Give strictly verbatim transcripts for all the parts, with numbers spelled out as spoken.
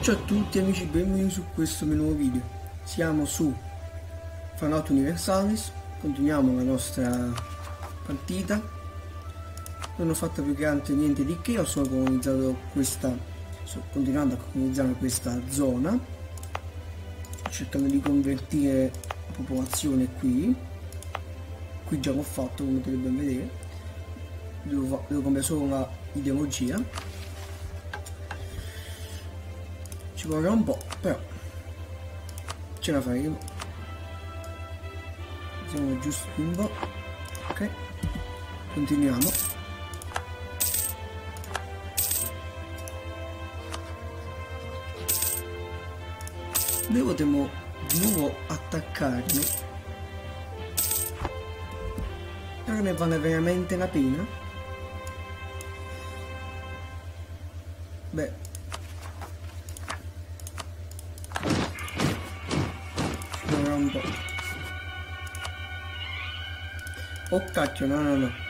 Ciao a tutti amici, benvenuti su questo mio nuovo video. Siamo su Fallout Universalis, continuiamo la nostra partita. Non ho fatto più che altro niente di che, ho solo colonizzato questa, sto continuando a colonizzare questa zona, cercando di convertire la popolazione qui. Qui già l'ho fatto, come potete ben vedere. Devo, devo cambiare solo la ideologia. Ci vorrà un po', però ce la faremo. Siamo giusto un po'. Ok, continuiamo. Devo temo di nuovo attaccarmi, però ne vale veramente la pena. Beh, un po'. Oh cacchio, no no no.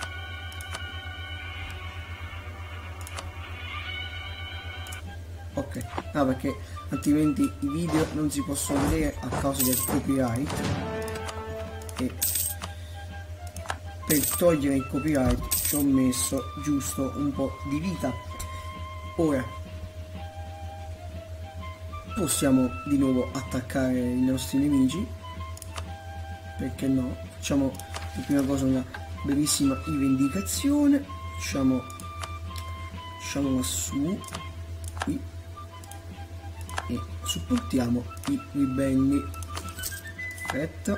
Ok, no, perché altrimenti i video non si possono vedere a causa del copyright, e per togliere il copyright ci ho messo giusto un po' di vita. Ora possiamo di nuovo attaccare i nostri nemici, perché no? Facciamo per prima cosa una bellissima rivendicazione, facciamo facciamo lassù qui e supportiamo i ribelli. Perfetto,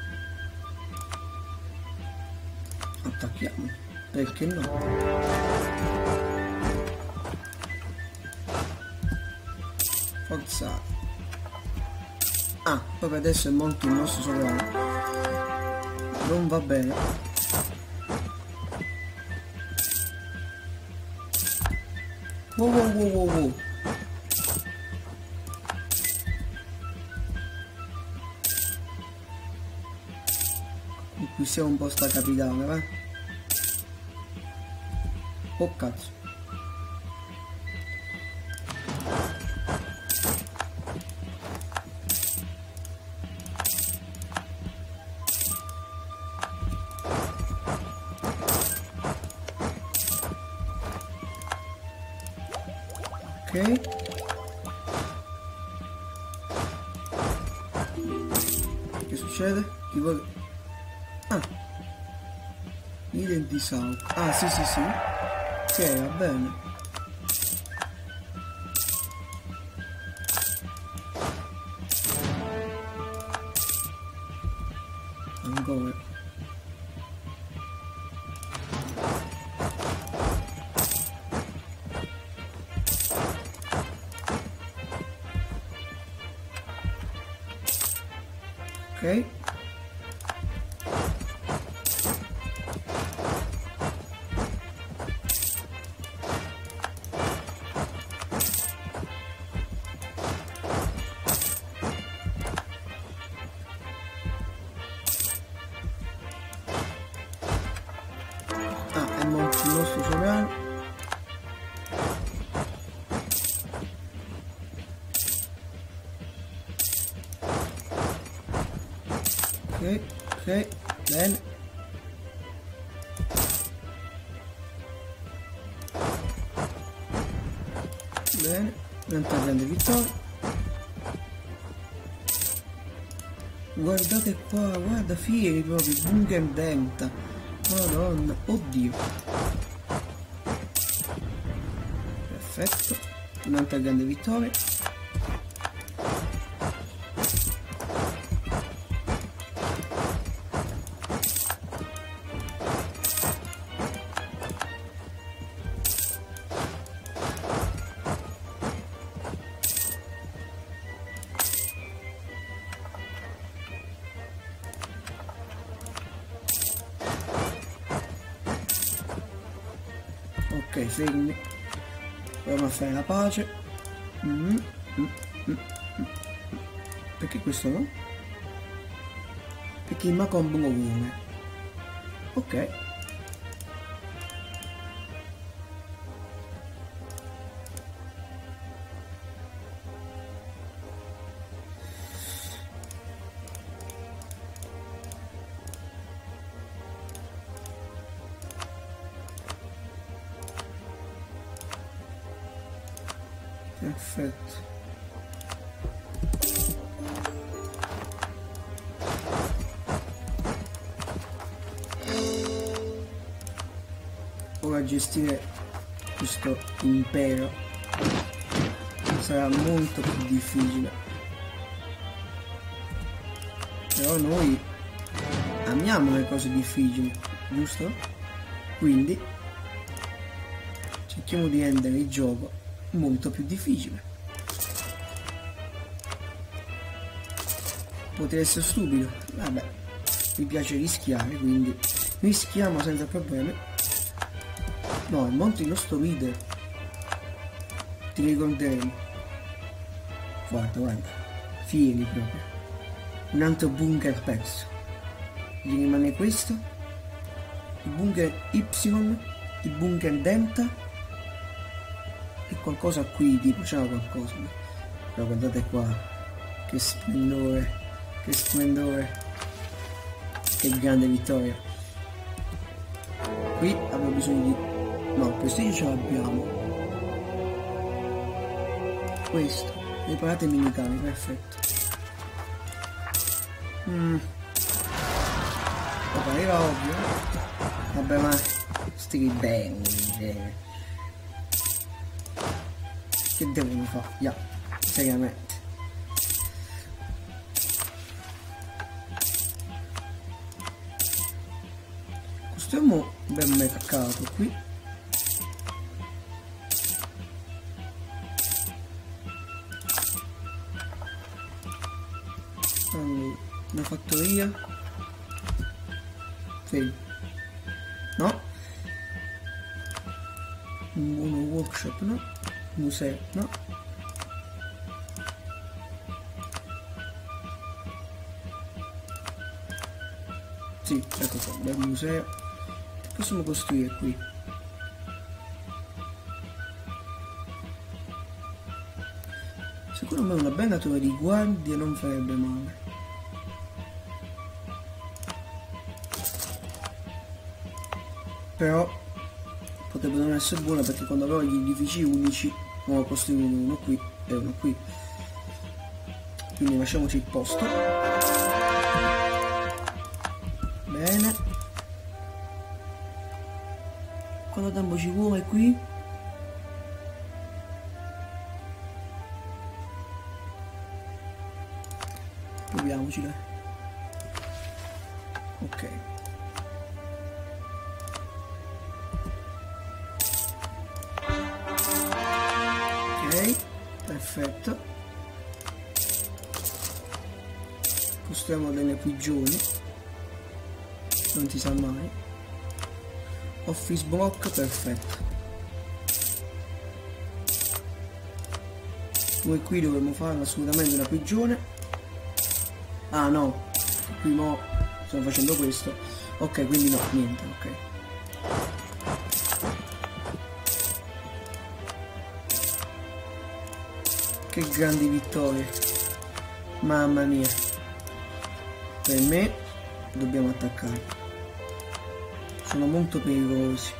attacchiamo, perché no? Forzato. Ah, proprio adesso è molto il nostro sovrano. Non va bene. Wow wow wow wow wow. Conquistiamo un po' sta capitale, va? Oh cazzo. Ok, che succede? Chi vuole... Ah, identisau. Ah sì sì sì, ok, va bene. Ancora. Ok, ah, è morto il nostro sovrano. Ok, ok, bene. Bene, un'altra grande vittoria. Guardate qua, guarda, fieri proprio, bunker delta. Madonna, oddio. Perfetto, un'altra grande vittoria. Ok, fermi. Proviamo a fare la pace. Mm, mm, mm, mm. Perché questo no? Perché il Macombo lo vuole. Ok. Perfetto. Ora gestire questo impero sarà molto più difficile, però noi amiamo le cose difficili, giusto? Quindi cerchiamo di rendere il gioco molto più difficile. Potrebbe essere stupido, vabbè, mi piace rischiare, quindi rischiamo senza problemi. No, il monte di nostro leader, ti ricorderemo. Guarda, guarda, fieri proprio. Un altro bunker perso. Gli rimane questo, il bunker Y, il bunker Delta e qualcosa qui, tipo c'era qualcosa. Però guardate qua, che splendore, che splendore, che grande vittoria. Qui abbiamo bisogno di... no, prestigio ce l'abbiamo. Questo, le parate militari, perfetto. Mm. Vabbè, era ovvio. Vabbè, ma sti ribelli, eh. Che devono fare? Ya, yeah. Seriamente. Costruiamo un bel mercato qui. Allora, una fattoria. Sì. No. Uno workshop, no. Museo, no. Sì, ecco qua, bel museo. Possiamo costruire qui. Secondo me una bella torre di guardia non farebbe male. Però potrebbe non essere buona, perché quando avrò gli edifici unici devo costruire uno qui e uno qui. Quindi lasciamoci il posto. Bene. Quanto tempo ci vuole qui? Proviamoci, dai. Ok. Ok, perfetto. Costruiamo delle prigioni, non si sa mai. Office block, perfetto. Noi qui dovremmo fare assolutamente una prigione. Ah no, qui mo stiamo facendo questo. Ok, quindi no, niente, ok. Che grandi vittorie, mamma mia. Per me dobbiamo attaccare, sono molto pericolosi.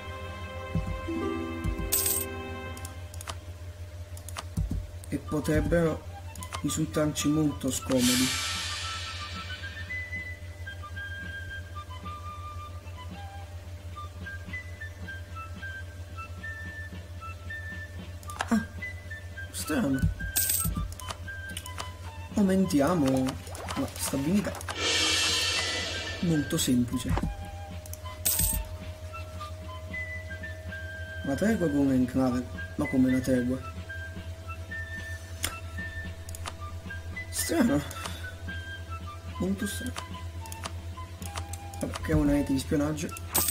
E potrebbero risultarci molto scomodi. Ah, strano. Aumentiamo la stabilità. Molto semplice. Una tregua come in clave, ma come una tregua. Strano. Molto strano. Vabbè, creiamo una rete di spionaggio.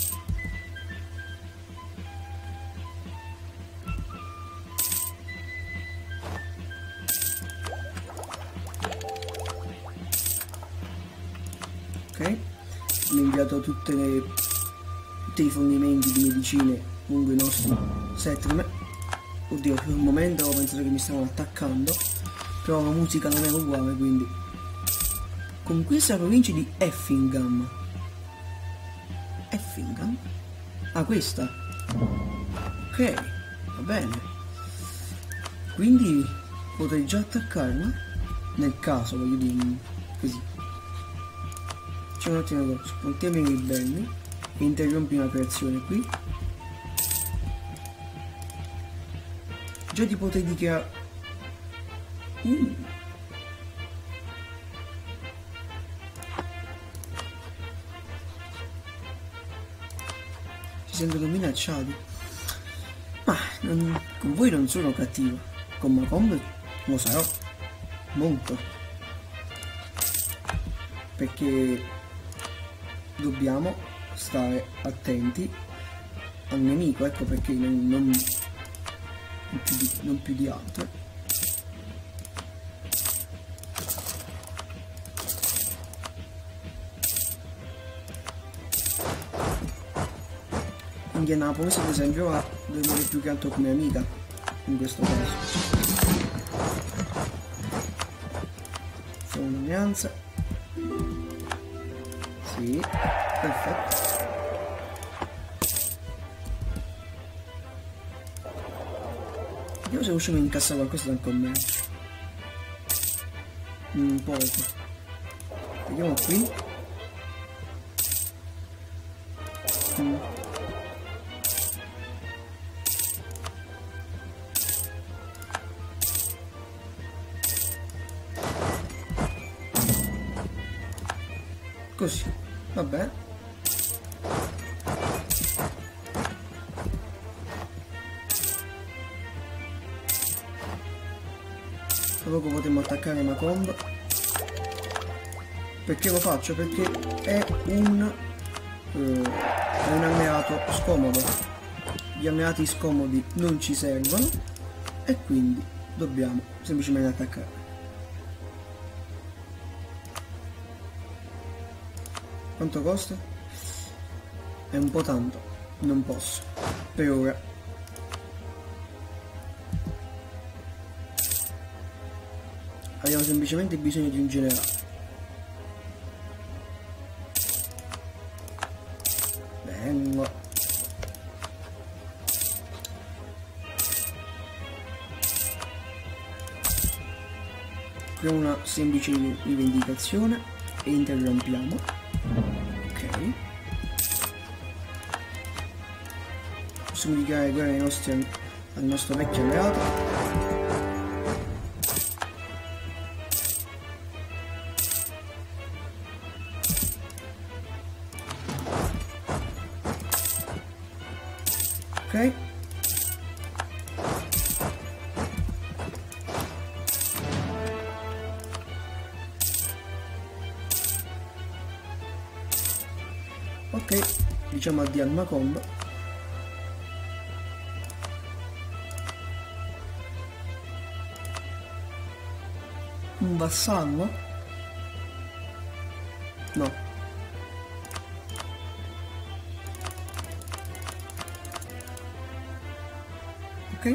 Ok. Ho inviato tutte le, tutti i fornimenti di medicine lungo i nostri settlement. Oddio, per un momento ho pensato che mi stavano attaccando, però la musica non era uguale, quindi conquista la provincia di Effingham. Effingham? Ah, questa? Ok, va bene. quindi potrei già attaccarla, nel caso, voglio dire, così. C'è un attimo cosa, puntiamo i ribelli e interrompi una creazione qui. Già ti potrei dichiarare... Uh. Si sentono minacciati. Ma non, con voi non sono cattivo, con Macomb lo sarò molto, perché dobbiamo stare attenti al nemico, ecco perché non, non, non, più, di, non più di altro. Indianapolis ad esempio va vedere più che altro come amica in questo caso. Sono un'alleanza. Sì, perfetto. Vediamo se riusciamo a incassare qualcosa dal commercio. Un poco. Vediamo qui. Mm. Così, vabbè. Tra poco potremmo attaccare Macomb. Perché lo faccio? Perché è un, eh, è un alleato scomodo. Gli alleati scomodi non ci servono e quindi dobbiamo semplicemente attaccare. Quanto costa? È un po' tanto, non posso, per ora. Abbiamo semplicemente bisogno di un generale. Vengo. Facciamo una semplice rivendicazione e interrompiamo. Ok, possiamo dichiarare guerra ai nostri, al nostro vecchio alleato. Ok, ok, diciamo addio al Macomb. Un vassallo? No. Ok.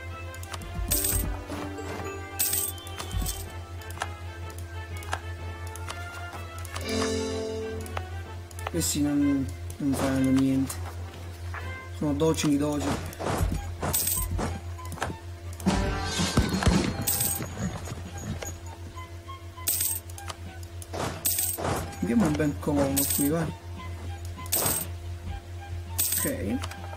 Questi non, non faranno niente. Sono docili docili. Abbiamo un bel colono qui, va. Ok.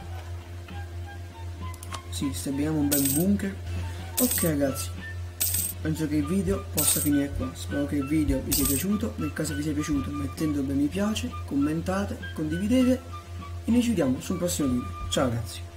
Sì, stabiliamo un bel bunker. Ok ragazzi, penso che il video possa finire qua. Spero che il video vi sia piaciuto. Nel caso vi sia piaciuto mettendo un bel mi piace, commentate, condividete e noi ci vediamo sul prossimo video. Ciao ragazzi.